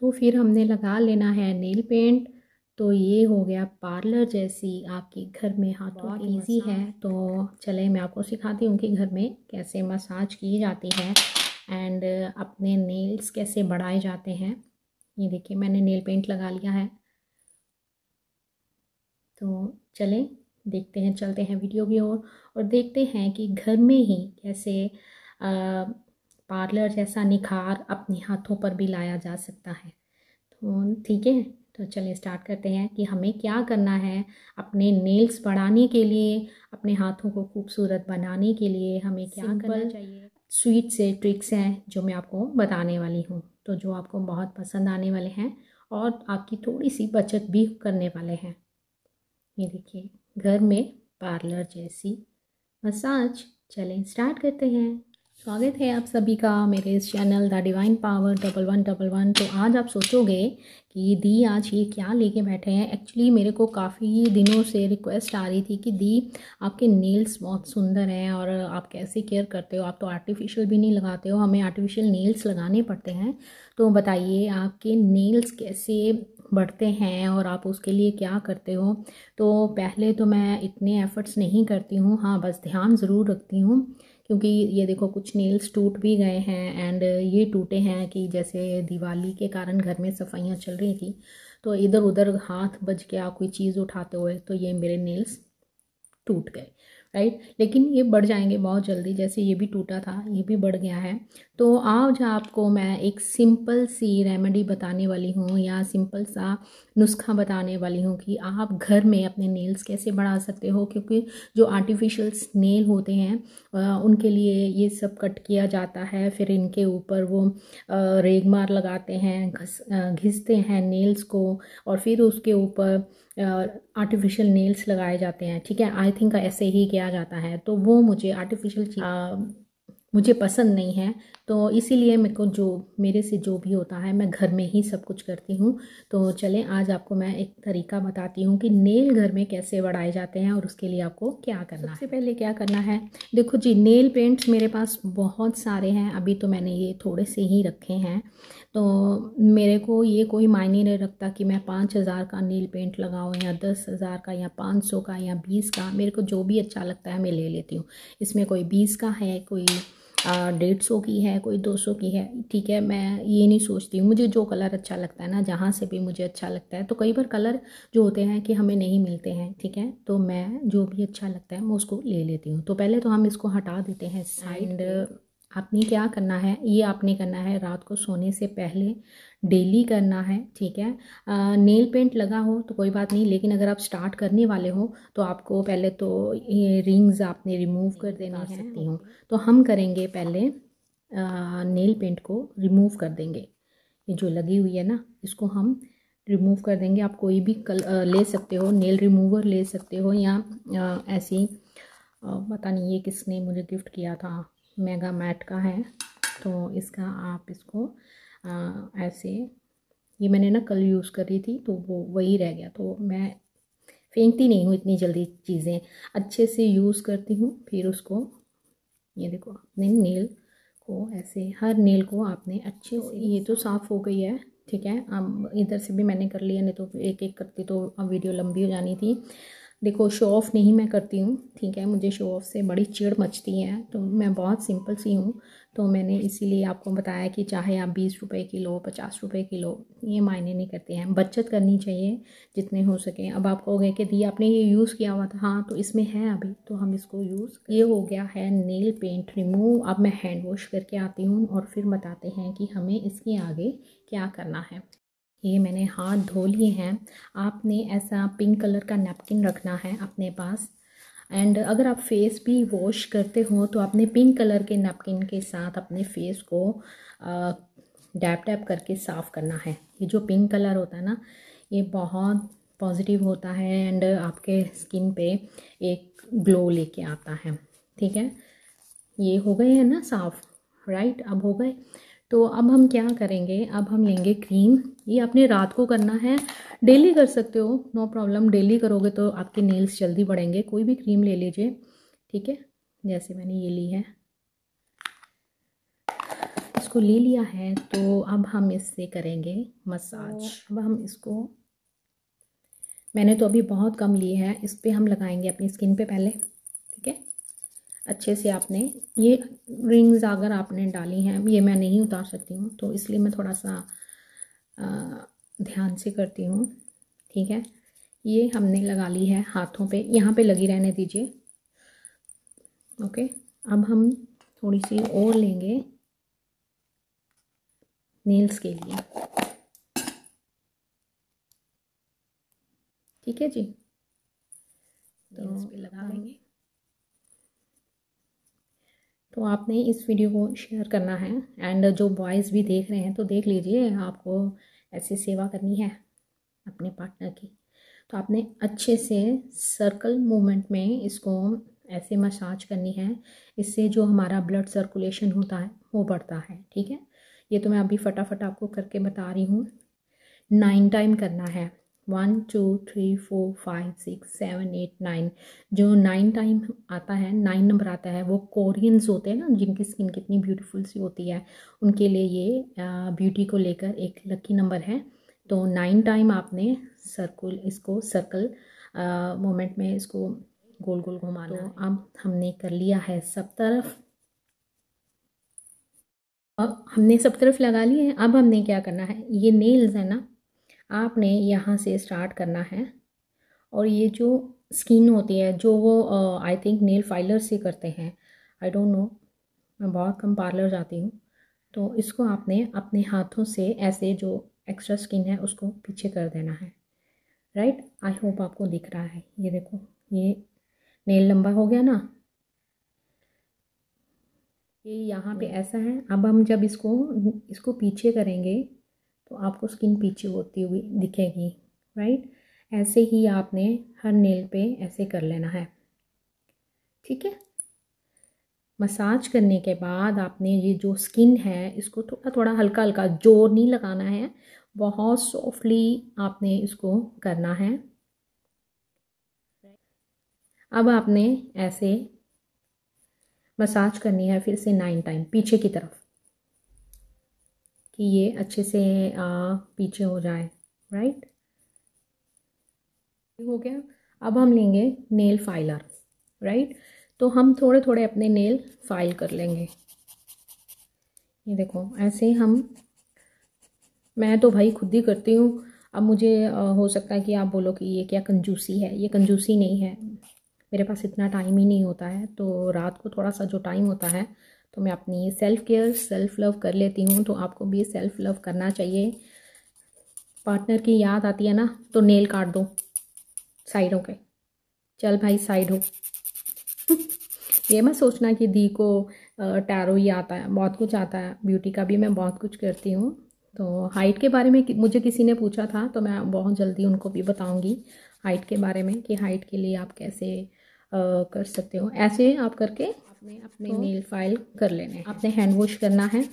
तो फिर हमने लगा लेना है नेल पेंट। तो ये हो गया पार्लर जैसी आपके घर में हाथों की इजी है। तो चले मैं आपको सिखाती हूँ कि घर में कैसे मसाज की जाती है एंड अपने नेल्स कैसे बढ़ाए जाते हैं। ये देखिए मैंने नेल पेंट लगा लिया है। तो चलें देखते हैं, चलते हैं वीडियो की ओर और देखते हैं कि घर में ही कैसे पार्लर जैसा निखार अपने हाथों पर भी लाया जा सकता है। तो ठीक है, तो चलिए स्टार्ट करते हैं कि हमें क्या करना है अपने नेल्स बढ़ाने के लिए, अपने हाथों को खूबसूरत बनाने के लिए हमें क्या करना चाहिए। स्वीट से ट्रिक्स हैं जो मैं आपको बताने वाली हूँ, तो जो आपको बहुत पसंद आने वाले हैं और आपकी थोड़ी सी बचत भी करने वाले हैं। ये देखिए घर में पार्लर जैसी मसाज। चलें स्टार्ट करते हैं। स्वागत है आप सभी का मेरे इस चैनल द डिवाइन पावर 1111। तो आज आप सोचोगे कि दी आज ये क्या लेके बैठे हैं। एक्चुअली मेरे को काफ़ी दिनों से रिक्वेस्ट आ रही थी कि दी आपके नेल्स बहुत सुंदर हैं और आप कैसे केयर करते हो, आप तो आर्टिफिशियल भी नहीं लगाते हो, हमें आर्टिफिशियल नेल्स लगाने पड़ते हैं। तो बताइए आपके नेल्स कैसे बढ़ते हैं और आप उसके लिए क्या करते हो। तो पहले तो मैं इतने एफ़र्ट्स नहीं करती हूँ, हाँ बस ध्यान ज़रूर रखती हूँ क्योंकि ये देखो कुछ नेल्स टूट भी गए हैं एंड ये टूटे हैं कि जैसे दिवाली के कारण घर में सफाइयाँ चल रही थी तो इधर उधर हाथ बज गया कोई चीज़ उठाते हुए, तो ये मेरे नेल्स टूट गए, राइट। लेकिन ये बढ़ जाएंगे बहुत जल्दी, जैसे ये भी टूटा था ये भी बढ़ गया है। तो आज आपको मैं एक सिंपल सी रेमेडी बताने वाली हूँ या सिंपल सा नुस्खा बताने वाली हूँ कि आप घर में अपने नेल्स कैसे बढ़ा सकते हो। क्योंकि जो आर्टिफिशियल नेल होते हैं उनके लिए ये सब कट किया जाता है, फिर इनके ऊपर वो रेगमार लगाते हैं, घिसते हैं नेल्स को और फिर उसके ऊपर आर्टिफिशियल नेल्स लगाए जाते हैं। ठीक है, आई थिंक ऐसे ही किया जाता है। तो वो मुझे आर्टिफिशियल मुझे पसंद नहीं है, तो इसीलिए मेरे को जो मेरे से जो भी होता है मैं घर में ही सब कुछ करती हूँ। तो चलें आज आपको मैं एक तरीका बताती हूँ कि नेल घर में कैसे बढ़ाए जाते हैं और उसके लिए आपको क्या करना है। सबसे पहले क्या करना है, देखो जी नेल पेंट्स मेरे पास बहुत सारे हैं, अभी तो मैंने ये थोड़े से ही रखे हैं। तो मेरे को ये कोई मायने नहीं रखता कि मैं 5,000 का नेल पेंट लगाऊँ या 10,000 का या 500 का या 20 का, मेरे को जो भी अच्छा लगता है मैं ले लेती हूँ। इसमें कोई 20 का है, कोई 150 की है, कोई 200 की है। ठीक है, मैं ये नहीं सोचती हूँ, मुझे जो कलर अच्छा लगता है ना, जहाँ से भी मुझे अच्छा लगता है। तो कई बार कलर जो होते हैं कि हमें नहीं मिलते हैं, ठीक है, तो मैं जो भी अच्छा लगता है मैं उसको ले लेती हूँ। तो पहले तो हम इसको हटा देते हैं साइड। आपने क्या करना है, ये आपने करना है रात को सोने से पहले, डेली करना है। ठीक है, नेल पेंट लगा हो तो कोई बात नहीं, लेकिन अगर आप स्टार्ट करने वाले हो तो आपको पहले तो ये रिंग्स आपने रिमूव कर देनी है। सकती हूँ तो हम करेंगे पहले नेल पेंट को रिमूव कर देंगे। ये जो लगी हुई है ना इसको हम रिमूव कर देंगे। आप कोई भी ले सकते हो, नेल रिमूवर ले सकते हो या ऐसी पता नहीं ये किसने मुझे गिफ्ट किया था, मेगा मैट का है। तो इसका आप इसको ऐसे, ये मैंने ना कल यूज़ कर रही थी तो वो वही रह गया। तो मैं फेंकती नहीं हूँ इतनी जल्दी चीज़ें, अच्छे से यूज़ करती हूँ। फिर उसको ये देखो अपने नेल को ऐसे हर नेल को आपने अच्छे से, ये तो साफ़ हो गई है। ठीक है, अब इधर से भी मैंने कर लिया, नहीं तो एक एक करती तो अब वीडियो लंबी हो जानी थी। देखो शो ऑफ़ नहीं मैं करती हूँ, ठीक है, मुझे शो ऑफ़ से बड़ी चिढ़ मचती है, तो मैं बहुत सिंपल सी हूँ। तो मैंने इसीलिए आपको बताया कि चाहे आप 20 रुपए की लो 50 रुपए की लो, ये मायने नहीं करते हैं, बचत करनी चाहिए जितने हो सके। अब आप कहोगे कि दी आपने ये यूज़ किया हुआ था, हाँ तो इसमें है अभी, तो हम इसको यूज़, ये हो गया है नेल पेंट रिमूव। अब मैं हैंड वॉश करके आती हूँ और फिर बताते हैं कि हमें इसके आगे क्या करना है। ये मैंने हाथ धो लिए हैं। आपने ऐसा पिंक कलर का नैपकिन रखना है अपने पास, एंड अगर आप फेस भी वॉश करते हो तो आपने पिंक कलर के नैपकिन के साथ अपने फेस को डैप डैप करके साफ़ करना है। ये जो पिंक कलर होता है ना ये बहुत पॉजिटिव होता है एंड आपके स्किन पे एक ग्लो लेके आता है। ठीक है, ये हो गए हैं ना साफ़, राइट, अब हो गए। तो अब हम क्या करेंगे, अब हम लेंगे क्रीम। ये आपने रात को करना है, डेली कर सकते हो, नो प्रॉब्लम। डेली करोगे तो आपके नेल्स जल्दी बढ़ेंगे। कोई भी क्रीम ले लीजिए, ठीक है, जैसे मैंने ये ली है। इसको ले लिया है तो अब हम इससे करेंगे मसाज। अब हम इसको, मैंने तो अभी बहुत कम ली है, इस पर हम लगाएंगे अपनी स्किन पे पहले। ठीक है, अच्छे से आपने ये रिंग्स अगर आपने डाली हैं, ये मैं नहीं उतार सकती हूँ तो इसलिए मैं थोड़ा सा ध्यान से करती हूँ। ठीक है, ये हमने लगा ली है हाथों पे, यहाँ पे लगी रहने दीजिए। ओके, अब हम थोड़ी सी और लेंगे नेल्स के लिए। ठीक है जी, तो इस पे लगा लेंगे। तो आपने इस वीडियो को शेयर करना है, एंड जो बॉयज़ भी देख रहे हैं तो देख लीजिए, आपको ऐसी सेवा करनी है अपने पार्टनर की। तो आपने अच्छे से सर्कल मूवमेंट में इसको ऐसे मसाज करनी है, इससे जो हमारा ब्लड सर्कुलेशन होता है वो बढ़ता है। ठीक है, ये तो मैं अभी फटाफट आपको करके बता रही हूँ। 9 टाइम करना है, 1 2 3 4 5 6 7 8 9। जो 9 टाइम आता है, 9 नंबर आता है, वो कोरियंस होते हैं ना, जिनकी स्किन कितनी ब्यूटीफुल सी होती है, उनके लिए ये ब्यूटी को लेकर एक लकी नंबर है। तो 9 टाइम आपने सर्कल मोमेंट में इसको गोल गोल घुमाना। तो अब हमने कर लिया है सब तरफ, अब हमने सब तरफ लगा लिए हैं। अब हमने क्या करना है, ये नेल्स है ना, आपने यहाँ से स्टार्ट करना है, और ये जो स्किन होती है जो वो आई थिंक नेल फाइलर से करते हैं, आई डोंट नो, मैं बहुत कम पार्लर जाती हूँ। तो इसको आपने अपने हाथों से ऐसे जो एक्स्ट्रा स्किन है उसको पीछे कर देना है। राइट, आई होप आपको दिख रहा है। ये देखो, ये नेल लंबा हो गया ना, ये यहाँ पे ऐसा है। अब हम जब इसको पीछे करेंगे तो आपको स्किन पीछे होती हुई दिखेगी। राइट, ऐसे ही आपने हर नेल पे ऐसे कर लेना है। ठीक है, मसाज करने के बाद आपने ये जो स्किन है इसको थोड़ा थोड़ा हल्का हल्का, जोर नहीं लगाना है, बहुत सॉफ्टली आपने इसको करना है। अब आपने ऐसे मसाज करनी है फिर से 9 टाइम पीछे की तरफ, कि ये अच्छे से पीछे हो जाए। राइट, हो गया। अब हम लेंगे नेल फाइलर। राइट, तो हम थोड़े थोड़े अपने नेल फाइल कर लेंगे। ये देखो ऐसे मैं तो भाई खुद ही करती हूँ। अब मुझे हो सकता है कि आप बोलो कि ये क्या कंजूसी है, ये कंजूसी नहीं है, मेरे पास इतना टाइम ही नहीं होता है। तो रात को थोड़ा सा जो टाइम होता है तो मैं अपनी सेल्फ़ केयर सेल्फ़ लव कर लेती हूँ। तो आपको भी सेल्फ़ लव करना चाहिए। पार्टनर की याद आती है ना तो नेल काट दो साइड हो के, चल भाई साइड हो। ये मत सोचना कि दी को टैरो ही आता है, बहुत कुछ आता है, ब्यूटी का भी मैं बहुत कुछ करती हूँ। तो हाइट के बारे में मुझे किसी ने पूछा था तो मैं बहुत जल्दी उनको भी बताऊँगी हाइट के बारे में, कि हाइट के लिए आप कैसे कर सकते हो। ऐसे आप करके अपने नेल फाइल कर लेने हैं। आपने हैंड वॉश करना है।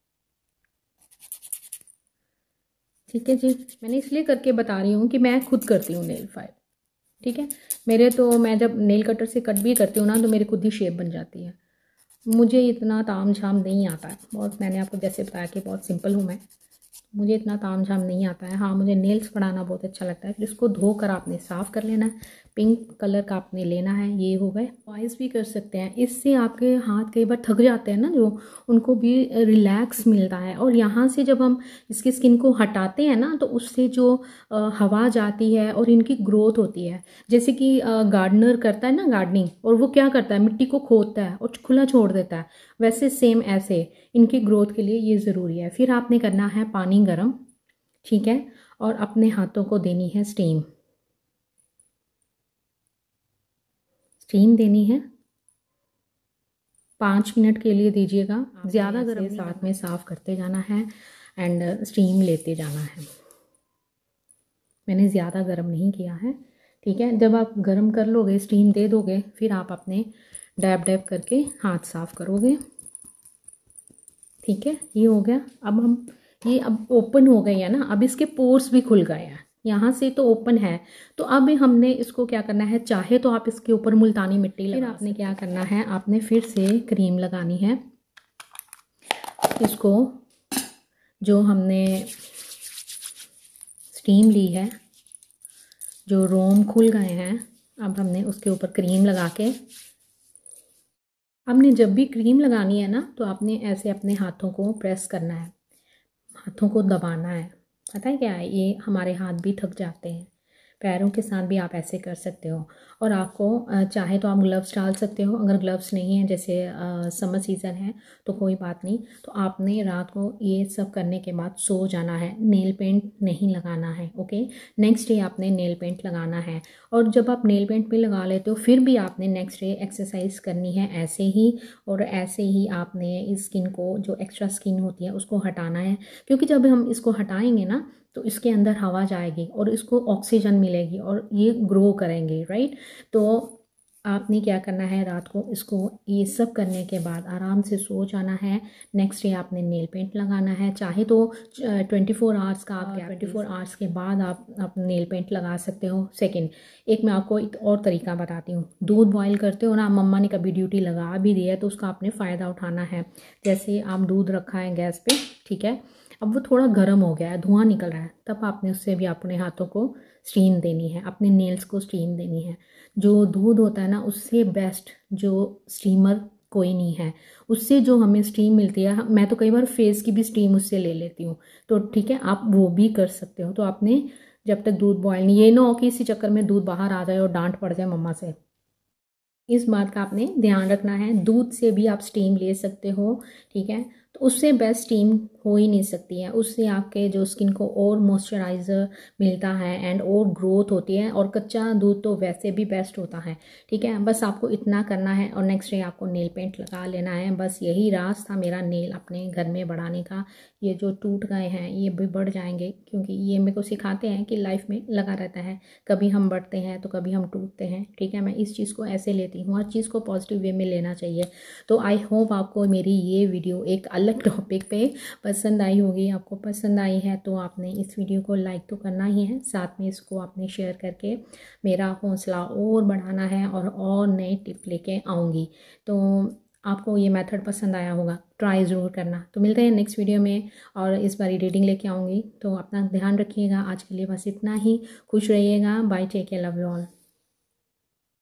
ठीक है जी, मैंने इसलिए करके बता रही हूँ कि मैं खुद करती हूँ नेल फाइल। ठीक है, मेरे तो मैं जब नेल कटर से कट भी करती हूँ ना तो मेरी खुद ही शेप बन जाती है। मुझे इतना ताम झाम नहीं आता है, बहुत, मैंने आपको जैसे बताया कि बहुत सिंपल हूँ मैं, मुझे इतना ताम झाम नहीं आता है। हाँ, मुझे नेल्स बढ़ाना बहुत अच्छा लगता है। फिर इसको धोकर आपने साफ़ कर लेना है, पिंक कलर का आपने लेना है। ये हो गए। वॉइस भी कर सकते हैं, इससे आपके हाथ कई बार थक जाते हैं ना जो, उनको भी रिलैक्स मिलता है। और यहाँ से जब हम इसकी स्किन को हटाते हैं ना तो उससे जो हवा जाती है और इनकी ग्रोथ होती है। जैसे कि गार्डनर करता है ना गार्डनिंग, और वो क्या करता है, मिट्टी को खोदता है और खुला छोड़ देता है, वैसे सेम ऐसे इनकी ग्रोथ के लिए ये ज़रूरी है। फिर आपने करना है पानी गरम। ठीक है, और अपने हाथों को देनी है स्टीम। स्टीम देनी है 5 मिनट के लिए दीजिएगा, ज़्यादा गर्म नहीं, साथ में साफ़ करते जाना है एंड स्टीम लेते जाना है। मैंने ज़्यादा गर्म नहीं किया है। ठीक है, जब आप गर्म कर लोगे, स्टीम दे दोगे, फिर आप अपने डैब डैब करके हाथ साफ़ करोगे। ठीक है, ये हो गया। अब हम ये अब ओपन हो गई है ना, अब इसके पोर्स भी खुल गए हैं, यहाँ से तो ओपन है। तो अब हमने इसको क्या करना है, चाहे तो आप इसके ऊपर मुल्तानी मिट्टी लगा, फिर आपने क्या करना है, आपने फिर से क्रीम लगानी है। इसको जो हमने स्टीम ली है, जो रोम खुल गए हैं, अब हमने उसके ऊपर क्रीम लगा के, आपने जब भी क्रीम लगानी है ना तो आपने ऐसे अपने हाथों को प्रेस करना है, हाथों को दबाना है। पता है क्या है, ये हमारे हाथ भी थक जाते हैं। पैरों के साथ भी आप ऐसे कर सकते हो। और आपको चाहे तो आप ग्लव्स डाल सकते हो, अगर ग्लव्स नहीं है, जैसे समर सीज़न है तो कोई बात नहीं। तो आपने रात को ये सब करने के बाद सो जाना है, नेल पेंट नहीं लगाना है। ओके, नेक्स्ट डे आपने नेल पेंट लगाना है। और जब आप नेल पेंट भी लगा लेते हो फिर भी आपने नेक्स्ट डे एक्सरसाइज करनी है ऐसे ही। और ऐसे ही आपने इस स्किन को, जो एक्स्ट्रा स्किन होती है उसको हटाना है, क्योंकि जब हम इसको हटाएंगे ना तो इसके अंदर हवा जाएगी और इसको ऑक्सीजन मिलेगी और ये ग्रो करेंगे, राइट। तो आपने क्या करना है, रात को इसको ये सब करने के बाद आराम से सो जाना है। नेक्स्ट डे आपने नेल पेंट लगाना है, चाहे तो 24 आवर्स का आप 24 आवर्स के बाद आप नेल पेंट लगा सकते हो। सेकंड, एक मैं आपको एक और तरीका बताती हूँ। दूध बॉयल करते हो ना, मम्मा ने कभी ड्यूटी लगा भी दी है तो उसका आपने फ़ायदा उठाना है। जैसे आप दूध रखा है गैस पे, ठीक है, अब वो थोड़ा गर्म हो गया है, धुआं निकल रहा है, तब आपने उससे भी अपने हाथों को स्टीम देनी है, अपने नेल्स को स्टीम देनी है। जो दूध होता है ना, उससे बेस्ट जो स्टीमर कोई नहीं है। उससे जो हमें स्टीम मिलती है, मैं तो कई बार फेस की भी स्टीम उससे ले लेती हूँ। तो ठीक है, आप वो भी कर सकते हो। तो आपने जब तक दूध बॉयल नहीं, ये ना हो कि इसी चक्कर में दूध बाहर आ जाए और डांट पड़ जाए मम्मा से। इस बात का आपने ध्यान रखना है। दूध से भी आप स्टीम ले सकते हो, ठीक है। तो उससे बेस्ट स्टीम हो ही नहीं सकती है। उससे आपके जो स्किन को और मॉइस्चराइज़र मिलता है एंड और ग्रोथ होती है। और कच्चा दूध तो वैसे भी बेस्ट होता है, ठीक है। बस आपको इतना करना है और नेक्स्ट डे आपको नेल पेंट लगा लेना है। बस यही राज था मेरा नेल अपने घर में बढ़ाने का। ये जो टूट गए हैं ये भी बढ़ जाएंगे, क्योंकि ये मेरे को सिखाते हैं कि लाइफ में लगा रहता है, कभी हम बढ़ते हैं तो कभी हम टूटते हैं, ठीक है। मैं इस चीज़ को ऐसे लेती हूँ, हर चीज़ को पॉजिटिव वे में लेना चाहिए। तो आई होप आपको मेरी ये वीडियो एक अलग टॉपिक पे पसंद आई होगी। आपको पसंद आई है तो आपने इस वीडियो को लाइक तो करना ही है, साथ में इसको आपने शेयर करके मेरा हौसला और बढ़ाना है और नए टिप लेके आऊँगी। तो आपको ये मेथड पसंद आया होगा, ट्राई ज़रूर करना। तो मिलते हैं नेक्स्ट वीडियो में और इस बारी रीडिंग लेके आऊँगी। तो अपना ध्यान रखिएगा। आज के लिए बस इतना ही। खुश रहिएगा। Bye, take care, love you all.